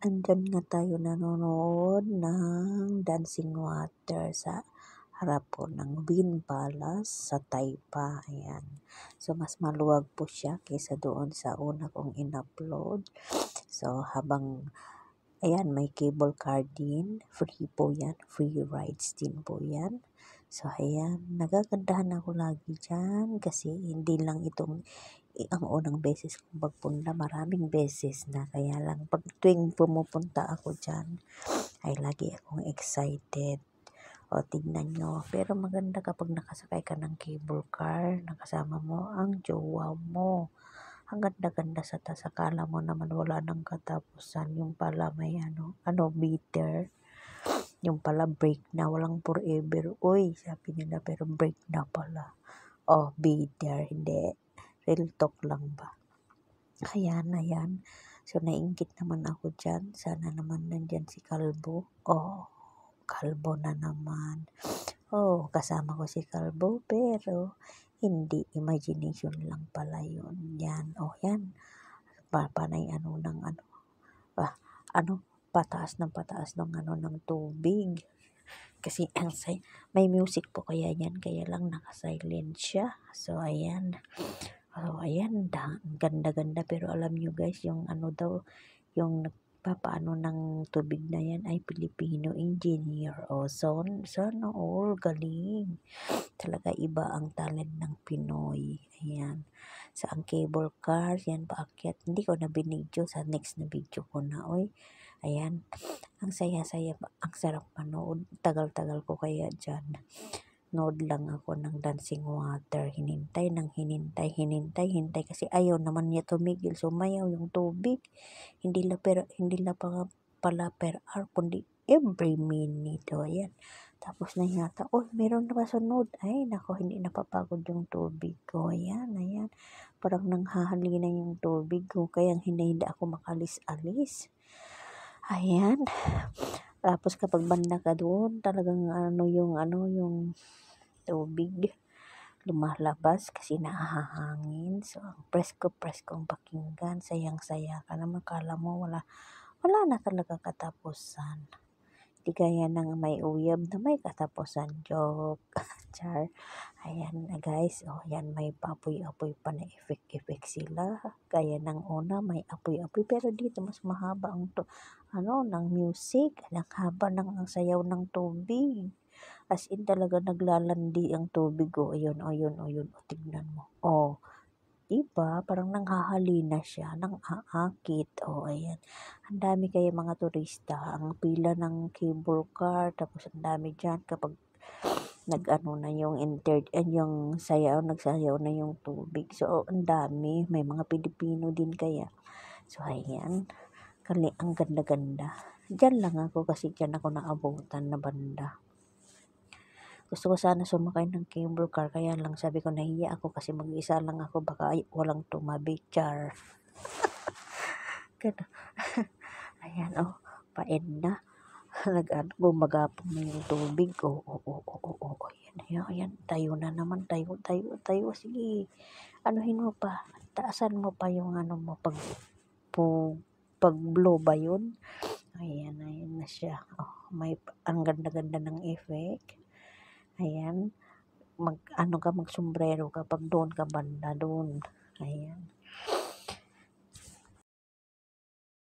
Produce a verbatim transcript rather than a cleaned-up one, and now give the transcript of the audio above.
Andiyan nga tayo nanonood ng Dancing Water sa harap po ng Wynn Palace sa Taypa. Ayan. So, mas maluwag po siya kaysa doon sa una kong in-upload. So, habang, ayan, may cable car din. Free po yan. Free rides din po yan. So, ayan, nagagandahan ako lagi dyan kasi hindi lang itong eh, ang unang beses kong pagpunta, maraming beses na. Kaya lang, pag tuwing pumupunta ako dyan, ay lagi akong excited. O, tignan nyo. Pero maganda kapag nakasakay ka ng cable car, nakasama mo ang jowa mo. Ang ganda-ganda sa tas, akala mo naman wala nang katapusan. Yung pala may ano, ano, bitter. Yung pala break na, walang forever. Uy, sabi nila, pero break na pala. Oh, bitter, hindi. Real talk lang ba? Ayan, ayan. So, nainggit naman ako dyan. Sana naman nandyan si Kalbo. Oh, Kalbo na naman. Oh, kasama ko si Kalbo, pero hindi. Imagination lang pala yun. Yan, oh, yan. Papanay ano ng ano. Ah, ano, pataas ng pataas ng ano ng tubig. Kasi ang say, may music po kaya yan, kaya lang naka-silent siya. So, ayan. So, ayan, da, ganda-ganda. Pero alam nyo guys, yung ano daw, yung nagpapaano ng tubig na yan ay Filipino engineer. O, so, sana all, galing. Talaga iba ang talent ng Pinoy. Ayan. Sa ang cable car, yan paakyat. Hindi ko na binidyo. Sa next na video ko na, oy. Ayan. Ang saya-saya, ang sarap manood. Tagal-tagal ko kaya dyan. Nood lang ako ng Dancing Water. Hinintay ng hinintay, hinintay, hintay. Kasi ayaw naman niya tumigil. Sumayaw yung tubig. Hindi la, per, hindi la pa pala per hour, kundi every minute. O, ayan. Tapos na yata, oh, meron na kasunod. Ay, nako, hindi napapagod yung tubig ko. Ayan, ayan. Parang nanghahalina yung tubig ko. Kaya hindi, hindi ako makalis-alis. Ayan. Tapos kapag banda ka doon, talagang ano yung ano yung tubig lumalabas kasi nakahangin. So, ang presko preskong pakinggan, sayang-saya ka naman, kala mo wala wala na talaga katapusan. Di kaya nang may uyab na may katapusan. Joke. Char. Ayan na guys. O, oh, yan, may papoy-apoy pa na effect-effect sila. Kaya ng una may apoy-apoy. Pero dito mas mahaba ang to, ano, ng music. Ang haba ng ang sayaw ng tubig. As in talaga naglalandi ang tubig. O, ayun, ayun, ayun. O, tignan mo. O, diba? Parang nanghahalina siya, nang aakit. O, ayan. Ang dami kaya mga turista. Ang pila ng cable car. Tapos ang dami dyan kapag nag-ano na yung entered, and yung sayaw, nagsayaw na yung tubig. So, ang dami. May mga Pilipino din kaya. So, ayan. Kali, ang ganda-ganda. Diyan lang ako kasi diyan ako naabutan na banda. Gusto ko sana sumakay ng cable car, kaya lang sabi ko nahiya ako kasi mag-isa lang ako, baka ay, walang tumabi. Char. Ayan, oh, paend na. Nag-ano, gumagapong na yung tubig. Oh, oh, oh, oh, oh, oh. Ayan, ayan, ayan. Tayo na naman. Tayo, tayo, tayo. Sige. Anuhin mo pa. Taasan mo pa yung ano mo. Pag, pag, pag blow ba yun? Ayan, ayan na siya. Oh, may, ang ganda-ganda ng effect. Ayan. Mag, ano ka, mag-sombrero ka. Pag doon ka banda doon. Ayan.